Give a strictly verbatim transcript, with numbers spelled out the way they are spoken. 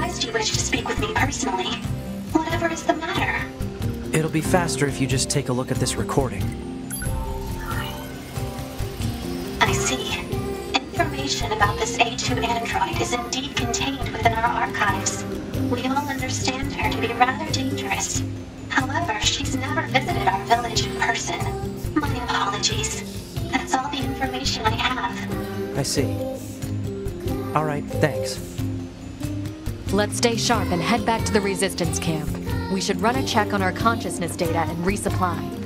surprised you wish to speak with me personally. Whatever is the matter? It'll be faster if you just take a look at this recording. I see. Information about this A two android is indeed contained within our archives. We all understand her to be rather dangerous. However, she's never visited our village in person. My apologies. That's all the information I have. I see. Alright, thanks. Let's stay sharp and head back to the resistance camp. We should run a check on our consciousness data and resupply.